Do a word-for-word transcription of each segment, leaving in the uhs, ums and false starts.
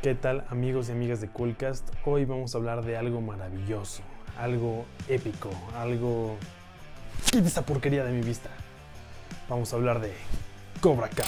¿Qué tal, amigos y amigas de Coolcast? Hoy vamos a hablar de algo maravilloso, algo épico, algo... ¡Quita esta porquería de mi vista! Vamos a hablar de Cobra Kai.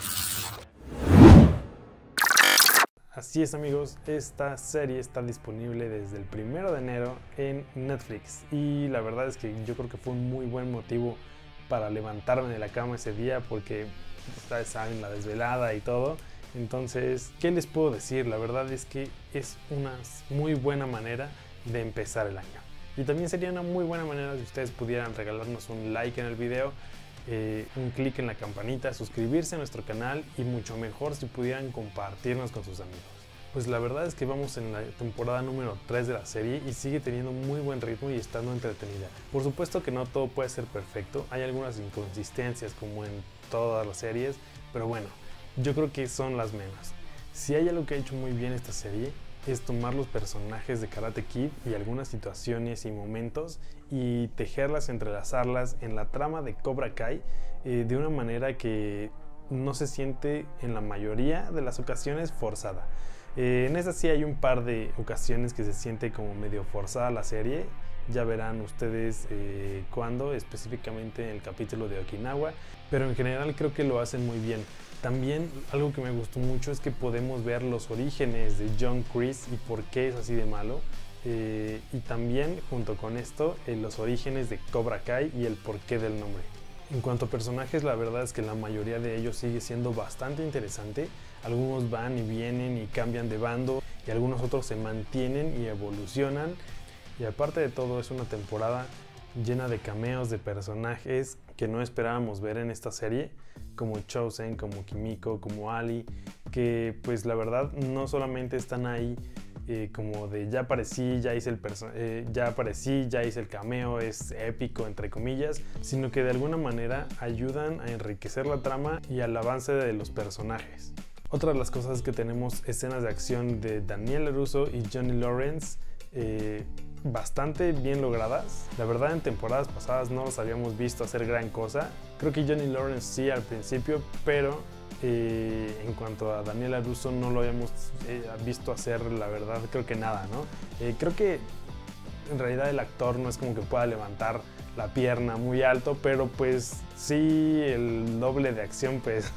Así es, amigos, esta serie está disponible desde el primero de enero en Netflix y la verdad es que yo creo que fue un muy buen motivo para levantarme de la cama ese día porque ustedes saben, la desvelada y todo. Entonces, ¿qué les puedo decir? La verdad es que es una muy buena manera de empezar el año. Y también sería una muy buena manera si ustedes pudieran regalarnos un like en el video, eh, un clic en la campanita, suscribirse a nuestro canal y mucho mejor si pudieran compartirnos con sus amigos. Pues la verdad es que vamos en la temporada número tres de la serie y sigue teniendo muy buen ritmo y estando entretenida. Por supuesto que no todo puede ser perfecto, hay algunas inconsistencias como en todas las series, pero bueno, yo creo que son las menos. Si hay algo que ha hecho muy bien esta serie es tomar los personajes de Karate Kid y algunas situaciones y momentos y tejerlas, entrelazarlas en la trama de Cobra Kai eh, de una manera que no se siente en la mayoría de las ocasiones forzada. Eh, en esta sí hay un par de ocasiones que se siente como medio forzada la serie. Ya verán ustedes eh, cuándo, específicamente en el capítulo de Okinawa, pero en general creo que lo hacen muy bien. También algo que me gustó mucho es que podemos ver los orígenes de John Kreese y por qué es así de malo. Eh, y también, junto con esto, eh, los orígenes de Cobra Kai y el porqué del nombre. En cuanto a personajes, la verdad es que la mayoría de ellos sigue siendo bastante interesante. Algunos van y vienen y cambian de bando y algunos otros se mantienen y evolucionan. Y aparte de todo, es una temporada llena de cameos de personajes que no esperábamos ver en esta serie, como Chosen, como Kimiko, como Ali, que pues la verdad no solamente están ahí eh, como de ya aparecí, ya hice el eh, ya aparecí, ya hice el cameo, es épico entre comillas, sino que de alguna manera ayudan a enriquecer la trama y al avance de los personajes. Otra de las cosas es que tenemos escenas de acción de Daniel LaRusso y Johnny Lawrence eh, bastante bien logradas. La verdad, en temporadas pasadas no los habíamos visto hacer gran cosa. Creo que Johnny Lawrence sí al principio, pero eh, en cuanto a Daniel LaRusso no lo habíamos eh, visto hacer, la verdad, creo que nada, ¿no? Eh, creo que en realidad el actor no es como que pueda levantar la pierna muy alto, pero pues sí, el doble de acción, pues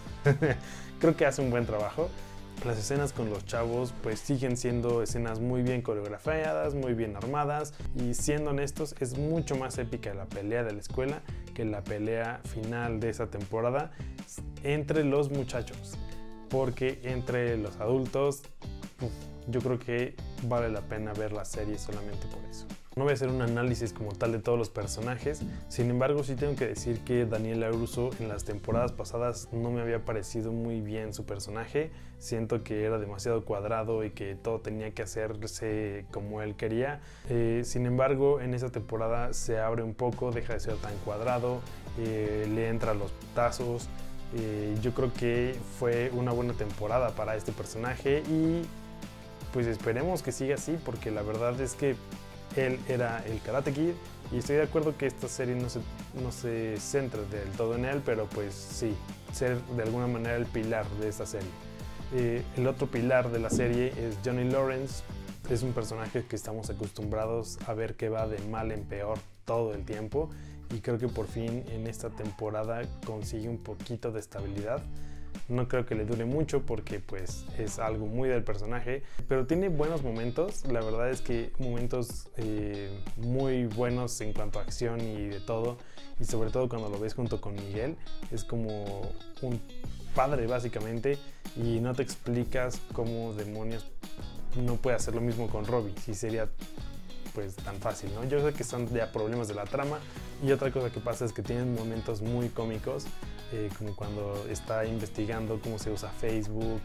creo que hace un buen trabajo. Las escenas con los chavos pues siguen siendo escenas muy bien coreografiadas, muy bien armadas y siendo honestos es mucho más épica la pelea de la escuela que la pelea final de esa temporada entre los muchachos, porque entre los adultos uf, yo creo que vale la pena ver la serie solamente por eso. No voy a hacer un análisis como tal de todos los personajes, sin embargo sí tengo que decir que Daniel LaRusso en las temporadas pasadas no me había parecido muy bien su personaje. Siento que era demasiado cuadrado y que todo tenía que hacerse como él quería. Eh, sin embargo, en esa temporada se abre un poco, deja de ser tan cuadrado, eh, le entra los putazos. Eh, yo creo que fue una buena temporada para este personaje y pues esperemos que siga así, porque la verdad es que él era el Karate Kid y estoy de acuerdo que esta serie no se, no se centra del todo en él, pero pues sí, ser de alguna manera el pilar de esta serie. Eh, el otro pilar de la serie es Johnny Lawrence. Es un personaje que estamos acostumbrados a ver que va de mal en peor todo el tiempo y creo que por fin en esta temporada consigue un poquito de estabilidad. No creo que le dure mucho porque pues es algo muy del personaje, pero tiene buenos momentos. La verdad es que momentos eh, muy buenos en cuanto a acción y de todo, y sobre todo cuando lo ves junto con Miguel, es como un padre básicamente y no te explicas cómo demonios no puede hacer lo mismo con Robbie, si sería pues tan fácil, ¿no? Yo sé que son ya problemas de la trama y otra cosa que pasa es que tienen momentos muy cómicos, eh, como cuando está investigando cómo se usa Facebook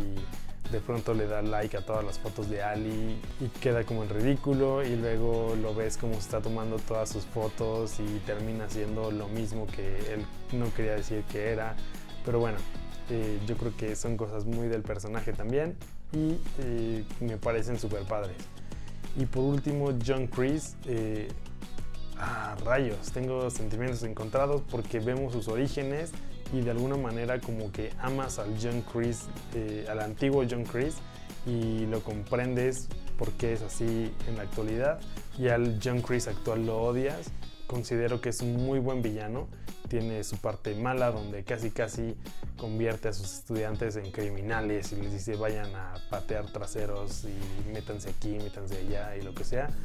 y de pronto le da like a todas las fotos de Ali y queda como en ridículo y luego lo ves como se está tomando todas sus fotos y termina siendo lo mismo que él no quería decir que era, pero bueno, eh, yo creo que son cosas muy del personaje también y eh, me parecen súper padres. Y por último, John Kreese, eh, ah, rayos, tengo sentimientos encontrados porque vemos sus orígenes y de alguna manera como que amas al John Kreese, eh, al antiguo John Kreese, y lo comprendes porque es así en la actualidad, y al John Kreese actual lo odias. Considero que es un muy buen villano, tiene su parte mala donde casi casi convierte a sus estudiantes en criminales y les dice vayan a patear traseros y métanse aquí, métanse allá y lo que sea.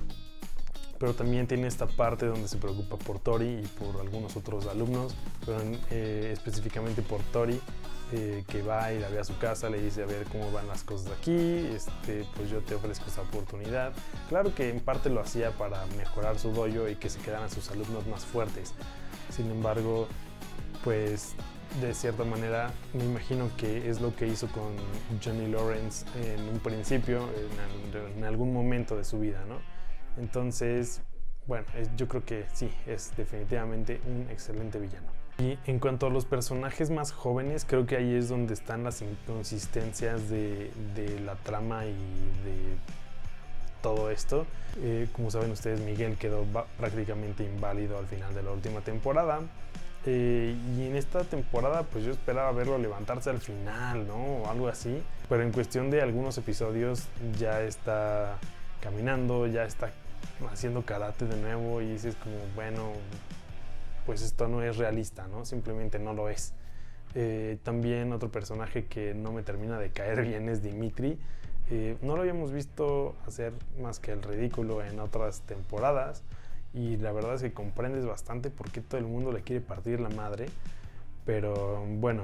Pero también tiene esta parte donde se preocupa por Tori y por algunos otros alumnos, pero eh, específicamente por Tori, eh, que va y la ve a su casa, le dice a ver cómo van las cosas aquí, este, pues yo te ofrezco esta oportunidad. Claro que en parte lo hacía para mejorar su dojo y que se quedaran sus alumnos más fuertes. Sin embargo, pues de cierta manera me imagino que es lo que hizo con Johnny Lawrence en un principio, en, en algún momento de su vida, ¿no? Entonces, bueno, es, yo creo que sí, es definitivamente un excelente villano. Y en cuanto a los personajes más jóvenes, creo que ahí es donde están las inconsistencias de, de la trama y de todo esto. Eh, como saben ustedes, Miguel quedó prácticamente inválido al final de la última temporada. Eh, y en esta temporada pues yo esperaba verlo levantarse al final, ¿no? O algo así. Pero en cuestión de algunos episodios ya está caminando, ya está haciendo karate de nuevo y dices como, bueno, pues esto no es realista, ¿no? Simplemente no lo es. Eh, también otro personaje que no me termina de caer bien es Dimitri. Eh, no lo habíamos visto hacer más que el ridículo en otras temporadas y la verdad es que comprendes bastante por qué todo el mundo le quiere partir la madre, pero bueno,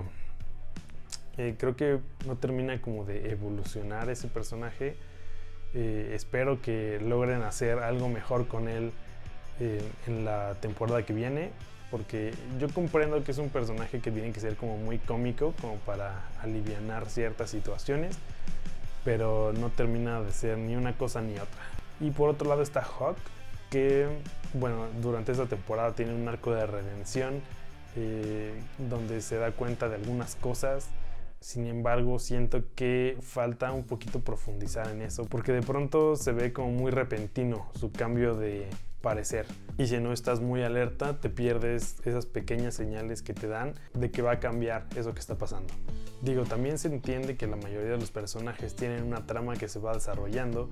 eh, creo que no termina como de evolucionar ese personaje. Eh, espero que logren hacer algo mejor con él eh, en la temporada que viene, porque yo comprendo que es un personaje que tiene que ser como muy cómico como para alivianar ciertas situaciones, pero no termina de ser ni una cosa ni otra. Y por otro lado está Hawk, que bueno, durante esta temporada tiene un arco de redención eh, donde se da cuenta de algunas cosas. Sin embargo, siento que falta un poquito profundizar en eso, porque de pronto se ve como muy repentino su cambio de parecer. Y si no estás muy alerta, te pierdes esas pequeñas señales que te dan de que va a cambiar eso que está pasando. Digo, también se entiende que la mayoría de los personajes tienen una trama que se va desarrollando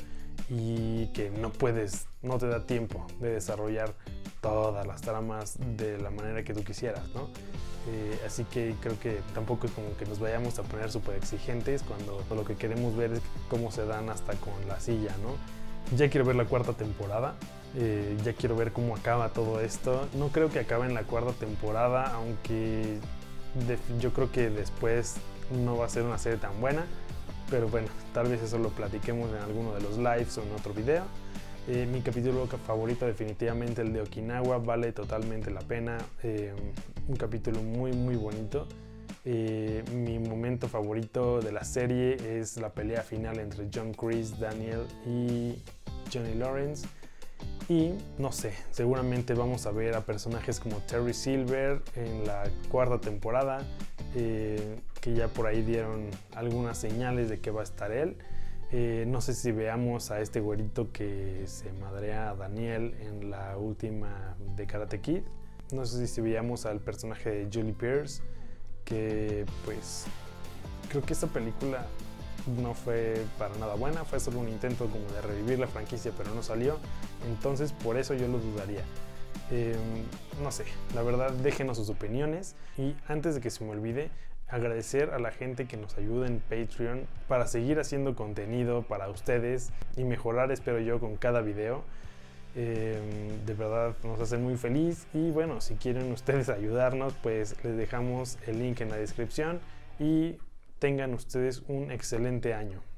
y que no puedes, no te da tiempo de desarrollar todas las tramas de la manera que tú quisieras, ¿no? Eh, así que creo que tampoco es como que nos vayamos a poner súper exigentes cuando lo que queremos ver es cómo se dan hasta con la silla, ¿no? Ya quiero ver la cuarta temporada, eh, ya quiero ver cómo acaba todo esto. No creo que acabe en la cuarta temporada, aunque de, yo creo que después no va a ser una serie tan buena, pero bueno, tal vez eso lo platiquemos en alguno de los lives o en otro video. Eh, mi capítulo favorito definitivamente el de Okinawa, vale totalmente la pena, eh, un capítulo muy muy bonito. Eh, mi momento favorito de la serie es la pelea final entre John Kreese, Daniel y Johnny Lawrence. Y no sé, seguramente vamos a ver a personajes como Terry Silver en la cuarta temporada, eh, que ya por ahí dieron algunas señales de que va a estar él. Eh, no sé si veamos a este güerito que se madrea a Daniel en la última de Karate Kid. No sé si veamos al personaje de Julie Pierce, que pues creo que esta película no fue para nada buena, fue solo un intento como de revivir la franquicia, pero no salió, entonces por eso yo lo dudaría. Eh, no sé, la verdad, déjenos sus opiniones y antes de que se me olvide, agradecer a la gente que nos ayuda en Patreon para seguir haciendo contenido para ustedes y mejorar, espero yo, con cada video. Eh, de verdad nos hace muy feliz y bueno, si quieren ustedes ayudarnos, pues les dejamos el link en la descripción y tengan ustedes un excelente año.